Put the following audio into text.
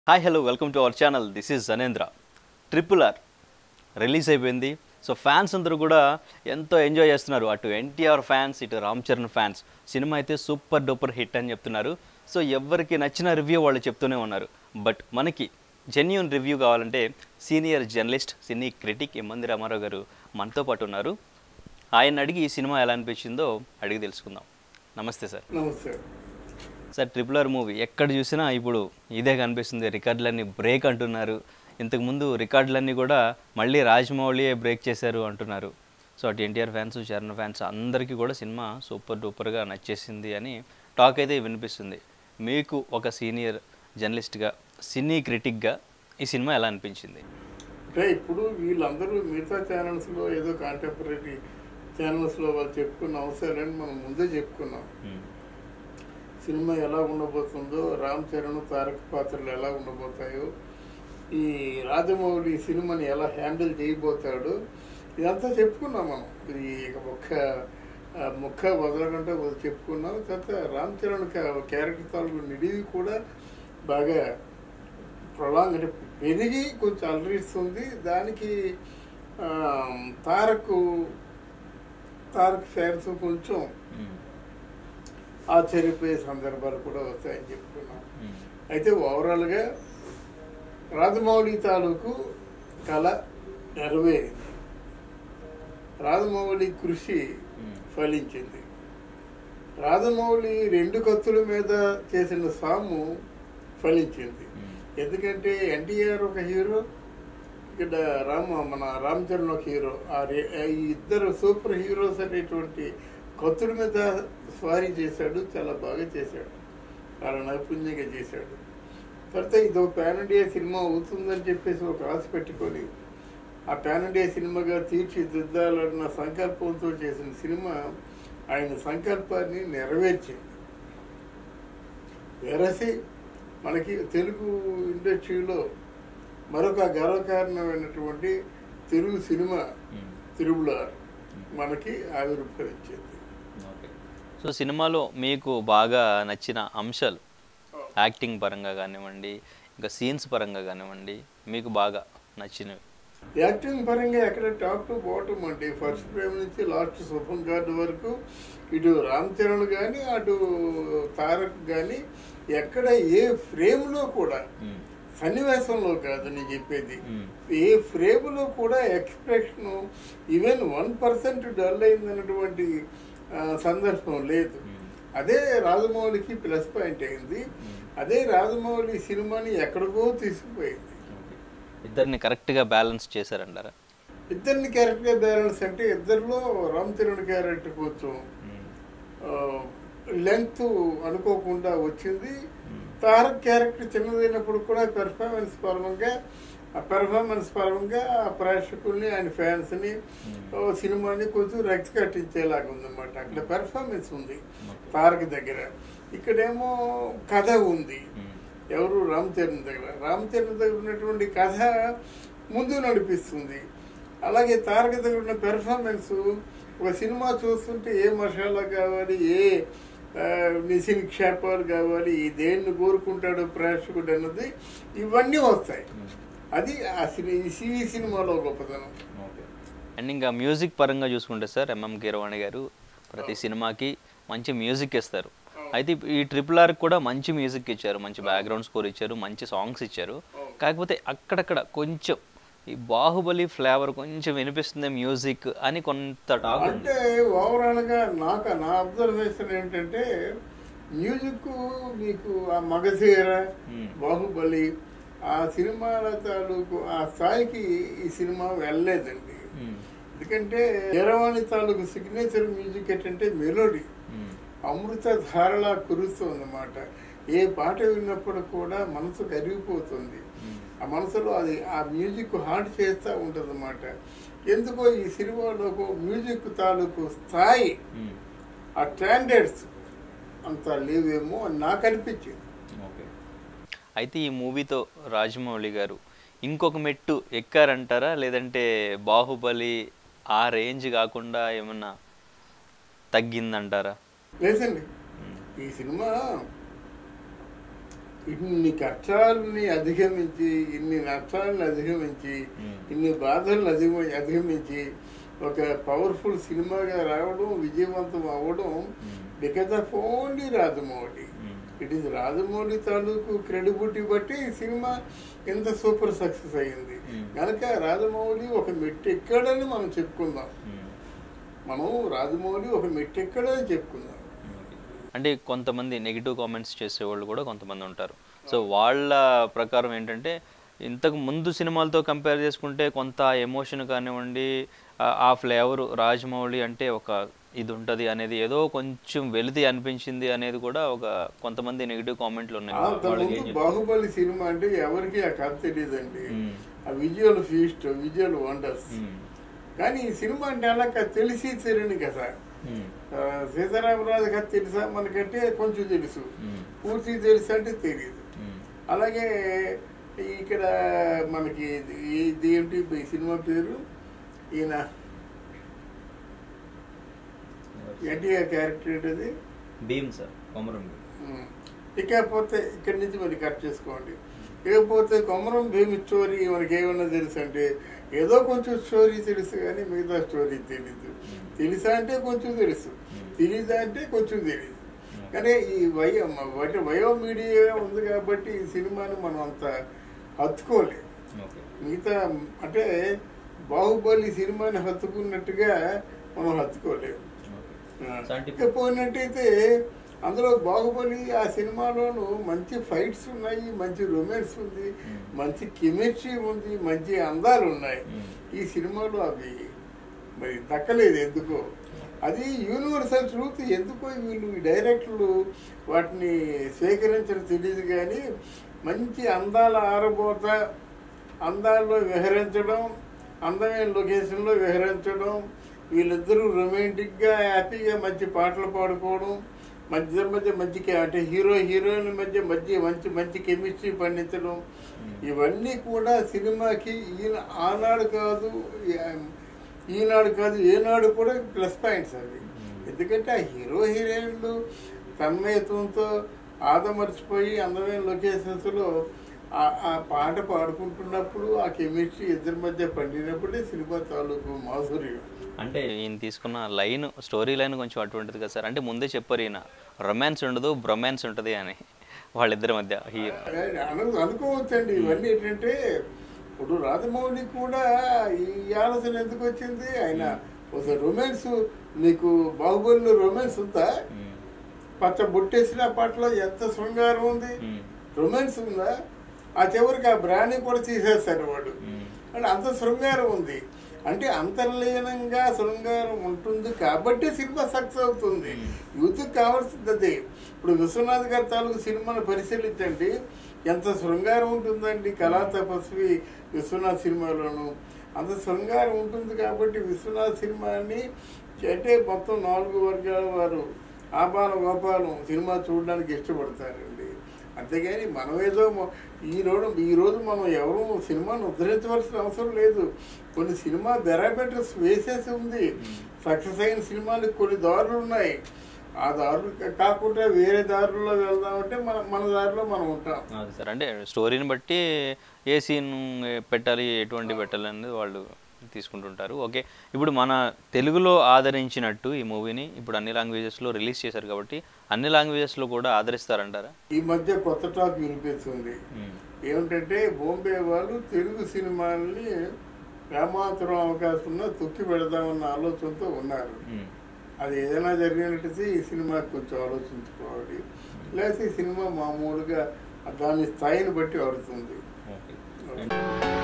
Hi, hello, welcome to our channel. This is Zanendra. Triple R release అయిపోయింది. So fans అందరూ కూడా ఎంతో enjoy చేస్తున్నారు. అటు ఎన్టీఆర్ ఫ్యాన్స్, ఇటు రామ్ చరణ్ ఫ్యాన్స్. సినిమా అయితే సూపర్ డూపర్ హిట్ అని చెప్తున్నారు. సో ఎవరికి నచ్చిన రివ్యూ వాళ్ళు చెప్తూనే ఉన్నారు. బట్ మనకి జెన్యూన్ రివ్యూ కావాలంటే సీనియర్ జర్నలిస్ట్, సినీ క్రిటిక్ ఇమ్మంది రామారావు గారు మనతో పాటు ఉన్నారు. ఆయన అడిగి ఈ సినిమా ఎలా అనిపించిందో అడిగి తెలుసుకుందాం. నమస్తే సార్. నమస్తే సార్, ట్రిపుల్ ఆర్ మూవీ ఎక్కడ చూసినా ఇప్పుడు ఇదే కనిపిస్తుంది. రికార్డులన్నీ బ్రేక్ అంటున్నారు. ఇంతకుముందు రికార్డులన్నీ కూడా మళ్ళీ రాజమౌళియే బ్రేక్ చేశారు అంటున్నారు. సో అటు ఎన్టీఆర్ ఫ్యాన్స్, చరణ్ ఫ్యాన్స్ అందరికీ కూడా సినిమా సూపర్ డూపర్గా నచ్చేసింది అని టాక్ అయితే వినిపిస్తుంది. మీకు ఒక సీనియర్ జర్నలిస్ట్గా, సినీ క్రిటిక్గా ఈ సినిమా ఎలా అనిపించింది? అంటే ఇప్పుడు వీళ్ళందరూ మిగతా ఛానల్స్లో ఏదో కాంటెంపరీ ఛానల్స్లో వాళ్ళు చెప్పుకున్న అవసరాలని మనం ముందే చెప్పుకున్నాం. సినిమా ఎలా ఉండబోతుందో, రామ్ చరణ్ తారక పాత్రలు ఎలా ఉండబోతాయో, ఈ రాజమౌళి సినిమాని ఎలా హ్యాండిల్ చేయబోతాడు, ఇదంతా చెప్పుకున్నాం మనం. ఇది ముక్క వదలకుండా చెప్పుకున్నాం. తర్వాత రామ్ చరణ్ క్యారెక్టర్ తాలూకు నిడివి కూడా బాగా ప్రొలాంగ్ అంటే పెరిగి కొంచెం అలరిస్తుంది. దానికి తారక్ ఫ్యాన్స్ కొంచెం ఆశ్చర్యపోయే సందర్భాలు కూడా వస్తాయని చెప్పుకున్నాం. అయితే ఓవరాల్గా రాజమౌళి తాలూకు కళ నెరవేరింది. రాజమౌళి కృషి ఫలించింది. రాజమౌళి 2 కత్తుల మీద చేసిన సాము ఫలించింది. ఎందుకంటే ఎన్టీఆర్ ఒక హీరో, ఇక్కడ మన రామ్ చరణ్ ఒక హీరో. ఈ ఇద్దరు సూపర్ హీరోస్ అనేటువంటి కత్తుల మీద స్వారీ చేశాడు. చాలా బాగా చేశాడు, చాలా నైపుణ్యంగా చేశాడు. తర్వాత ఇదో పాన్ ఇండియా సినిమా అవుతుందని చెప్పేసి ఒక ఆశ పెట్టుకొని ఆ పాన్ ఇండియా సినిమాగా తీర్చిదిద్దాలన్న సంకల్పంతో చేసిన సినిమా ఆయన సంకల్పాన్ని నెరవేర్చింది. వెరసి మనకి తెలుగు ఇండస్ట్రీలో మరొక గర్వకారణమైనటువంటి తెలుగు సినిమా ట్రిపుల్ ఆర్ మనకి ఆవిర్భవించింది. సో సినిమాలో మీకు బాగా నచ్చిన అంశాలు, యాక్టింగ్ పరంగా కానివ్వండి, ఇంకా సీన్స్ పరంగా కానివ్వండి, మీకు బాగా నచ్చినవి? యాక్టింగ్ పరంగా ఎక్కడ టాప్ టు బాటమ్ అంటే ఫస్ట్ ఫ్రేమ్ నుంచి లాస్ట్ శుభం కార్డు వరకు ఇటు రామ్ చరణ్ కానీ అటు తారక్ కానీ ఎక్కడ ఏ ఫ్రేమ్లో కూడా, సన్నివేశంలో కాదు నేను చెప్పేది, ఏ ఫ్రేమ్లో కూడా ఎక్స్ప్రెషన్ ఈవెన్ 1% డల్ అయిందన్నటువంటి సందర్భం లేదు. అదే రాజమౌళికి ప్లస్ పాయింట్ అయింది. అదే రాజమౌళి సినిమాని ఎక్కడికో తీసుకుపోయింది. ఇద్దరిని కరెక్ట్గా బ్యాలెన్స్ చేశారంటారా? ఇద్దరిని క్యారెక్టర్గా బ్యాలెన్స్ అంటే ఇద్దరిలో రామ్ చరణ్ క్యారెక్టర్ కొంచెం లెంగ్త్ అనుకోకుండా వచ్చింది. తారక్ క్యారెక్టర్ చిన్నదైనప్పుడు కూడా పెర్ఫార్మెన్స్ పరంగా ప్రేక్షకుల్ని, ఆయన ఫ్యాన్స్ని, సినిమాని కొంచెం రక్తి కట్టించేలాగా ఉందన్నమాట. అక్కడ పెర్ఫార్మెన్స్ ఉంది తారక్ దగ్గర. ఇక్కడేమో కథ ఉంది. ఎవరు? రామ్ చరణ్ దగ్గర ఉన్నటువంటి కథ ముందు నడిపిస్తుంది. అలాగే తారక్ దగ్గర ఉన్న పెర్ఫార్మెన్స్, ఒక సినిమా చూస్తుంటే ఏ మసాలా కావాలి, ఏ నిశినిక్షేపాలు కావాలి, దేన్ని కోరుకుంటాడు ప్రేక్షకుడు అన్నది ఇవన్నీ వస్తాయి. అది ఈ సినిమాలో గొప్పతనం. అండ్ ఇంకా మ్యూజిక్ పరంగా చూసుకుంటే సార్, ఎంఎం కీరవాణి గారు ప్రతి సినిమాకి మంచి మ్యూజిక్ ఇస్తారు. అయితే ఈ ట్రిపుల్ ఆర్ కూడా మంచి మ్యూజిక్ ఇచ్చారు, మంచి బ్యాక్గ్రౌండ్ స్కోర్ ఇచ్చారు, మంచి సాంగ్స్ ఇచ్చారు. కాకపోతే అక్కడక్కడ కొంచెం ఈ బాహుబలి ఫ్లేవర్ కొంచెం వినిపిస్తుంది మ్యూజిక్ అని కొంత టాక్. అంటే ఓవరాల్గా నా అబ్జర్వేషన్ ఏంటంటే, మ్యూజిక్ మీకు ఆ మగధీర, బాహుబలి ఆ సినిమాల తాలూకు ఆ స్థాయికి ఈ సినిమా వెళ్ళలేదండి. ఎందుకంటే కీరవాణి తాలూకు సిగ్నేచర్ మ్యూజిక్ ఏంటంటే మెలోడీ, అమృత ధారలా కురుస్తుంది అన్నమాట. ఏ పాట విన్నప్పుడు కూడా మనసు కరిగిపోతుంది. ఆ మనసులో అది ఆ మ్యూజిక్ హార్ట్ చేస్తూ ఉంటుంది అన్నమాట. ఎందుకో ఈ సినిమాలో మ్యూజిక్ తాలూకు స్థాయి, ఆ స్టాండర్డ్స్ అంత లేవేమో అని నాకు అనిపించింది. అయితే ఈ మూవీతో రాజమౌళి గారు ఇంకొక మెట్టు ఎక్కారంటారా, లేదంటే బాహుబలి ఆ రేంజ్ కాకుండా ఏమన్నా తగ్గిందంటారా? లేదండి, ఈ సినిమా ఇన్ని కష్టాలని అధిగమించి, ఇన్ని నష్టాలను అధిగమించి, ఇన్ని బాధలను అధిగమించి ఒక పవర్ఫుల్ సినిమాగా రావడం, విజయవంతం అవ్వడం because of only Rajamouli. It is Rajamouli తాలూకు క్రెడిబిలిటీ బట్టి ఈ సినిమా ఎంత సూపర్ సక్సెస్ అయ్యింది. కనుక రాజమౌళి ఒక మెట్టెక్కడని మనం చెప్పుకుందాం. మనం రాజమౌళి ఒక మెట్టెక్కడని చెప్పుకుందాం. అంటే కొంతమంది నెగిటివ్ కామెంట్స్ చేసేవాళ్ళు కూడా కొంతమంది ఉంటారు. సో వాళ్ళ ప్రకారం ఏంటంటే ఇంతకు ముందు సినిమాలతో కంపేర్ చేసుకుంటే కొంత ఎమోషన్ కానివ్వండి, ఆ ఫ్లేవర్ రాజమౌళి అంటే ఒక ఇది ఉంటుంది అనేది ఏదో కొంచెం వెలితి అనిపించింది అనేది కూడా ఒక కొంతమంది నెగిటివ్ కామెంట్లు ఉన్నాయి. బాహుబలి సినిమా అంటే ఎవరికి ఆ కథ తెలియదండి. ఆ విజువల్ ఫీస్ట్, విజువల్ వండర్స్. కానీ ఈ సినిమా అంటే అలా తెలిసి తెలియని కదా. సీతారామరాజు కథ తెలుసా మనకంటే కొంచెం తెలుసు, పూర్తి తెలుసు అంటే తెలియదు. అలాగే ఇక్కడ మనకి ఇదేంటి ఈ సినిమా పేరు, ఈయన NTR క్యారెక్టర్ ఏంటది, భీమ్ సార్, కొమరం. ఇకపోతే ఇక్కడి నుంచి మరి కట్ చేసుకోండి. ఇకపోతే కొమరం భీమ్ స్టోరీ మనకి ఏమన్నా తెలుసు అంటే ఏదో కొంచెం స్టోరీ తెలుసు కానీ మిగతా స్టోరీ తెలీదు. తెలుసా అంటే కొంచెం తెలుసు, తెలీదా అంటే కొంచెం తెలియదు. కానీ ఈ వయో మీడియా ఉంది కాబట్టి ఈ సినిమాని మనం అంత హత్తుకోలేము. మిగతా అంటే బాహుబలి సినిమాని హత్తుకున్నట్టుగా మనం హత్తుకోలేము. ఇకపోయినట్టయితే అందులో బాహుబలి ఆ సినిమాలోనూ మంచి ఫైట్స్ ఉన్నాయి, మంచి రొమాన్స్ ఉంది, మంచి కెమిస్ట్రీ ఉంది, మంచి అందాలు ఉన్నాయి. ఈ సినిమాలో అవి మరి దక్కలేదు ఎందుకో. అది యూనివర్సల్ ట్రూత్. ఎందుకో వీళ్ళు డైరెక్టర్లు వాటిని స్వీకరించడం తెలియదు. కానీ మంచి అందాల ఆరబోత, అందాల్లో విహరించడం, అందమైన లొకేషన్లో విహరించడం, వీళ్ళిద్దరూ రొమాంటిక్గా హ్యాపీగా మంచి పాటలు పాడుకోవడం, మధ్య మంచి అంటే హీరోయిన్ మధ్య మంచి కెమిస్ట్రీ పండించడం, ఇవన్నీ కూడా సినిమాకి ఈనాడు కాదు ఏనాడు కూడా ప్లస్ పాయింట్స్ అవి. ఎందుకంటే ఆ హీరోయిన్లు తన్మయత్వంతో ఆదమర్చిపోయి అందమైన లొకేషన్స్లో ఆ పాట పాడుకుంటున్నప్పుడు ఆ కెమిస్ట్రీ ఇద్దరి మధ్య పండినప్పుడే సినిమా తాలూకు మాధుర్యం. అంటే ఈయన తీసుకున్న లైన్, స్టోరీ లైన్ కొంచెం అటువంటిది కదా సార్. అంటే ముందే చెప్పారు ఈయన రొమాన్స్ ఉండదు, బ్రొమాన్స్ ఉంటుంది అని వాళ్ళిద్దరి మధ్య. అనుకోవచ్చండి. ఇవన్నీ ఏంటంటే ఇప్పుడు రాజమౌళి కూడా ఈ ఆలోచన ఎందుకు వచ్చింది, ఆయన ఒక రొమాన్స్, మీకు బాహుబలిలో రొమాన్స్ ఉందా? పచ్చ బొట్టేసిన పాటలో ఎంత శృంగారం ఉంది, రొమాన్స్ ఉందా? ఆ చివరికి ఆ బ్రాండ్ కూడా తీసేస్తాడు వాడు. అంటే అంత శృంగారం ఉంది. అంటే అంతర్లీనంగా శృంగారం ఉంటుంది కాబట్టి సినిమా సక్సెస్ అవుతుంది. యూత్కి కావాల్సింది అదే. ఇప్పుడు విశ్వనాథ్ గారి తాలూకు సినిమాను పరిశీలించండి, ఎంత శృంగారం ఉంటుందండి. కళా తపస్వి విశ్వనాథ్ సినిమాలోను అంత శృంగారం ఉంటుంది కాబట్టి విశ్వనాథ్ సినిమాని అంటే మొత్తం 4 వర్గాల వారు ఆపాల గోపాలం సినిమా చూడడానికి ఇష్టపడతారండి. అంతేగాని మనం ఏదో ఈరోజు మనం ఎవరు సినిమాను ఉద్ధరించవలసిన అవసరం లేదు. కొన్ని సినిమా బెరాబెటర్స్ వేసేసి ఉంది. సక్సెస్ అయిన సినిమాలకు కొన్ని దారులు ఉన్నాయి. ఆ దారులు కాకుండా వేరే దారుల్లో వెళ్దామంటే మన దారిలో మనం ఉంటాం. సార్ అంటే స్టోరీని బట్టి ఏ సీన్ పెట్టాలి, ఎటువంటి పెట్టాలి అనేది వాళ్ళు తీసుకుంటుంటారు. ఓకే, ఇప్పుడు మన తెలుగులో ఆదరించినట్టు ఈ మూవీని ఇప్పుడు అన్ని లాంగ్వేజెస్లో రిలీజ్ చేశారు కాబట్టి అన్ని లాంగ్వేజెస్లో కూడా ఆదరిస్తారంటారా? ఈ మధ్య కొత్త టాక్ వినిపిస్తుంది. ఏమిటంటే బాంబే వాళ్ళు తెలుగు సినిమాల్ని ఏమాత్రం అవకాశం ఉన్నా తొక్కి పెడదామన్న ఆలోచనతో ఉన్నారు. అది ఏదైనా జరిగినట్టయితే ఈ సినిమాకి కొంచెం ఆలోచించుకోవాలి. లేకపోతే ఈ సినిమా మామూలుగా దాని స్థాయిని బట్టి ఆడుతుంది.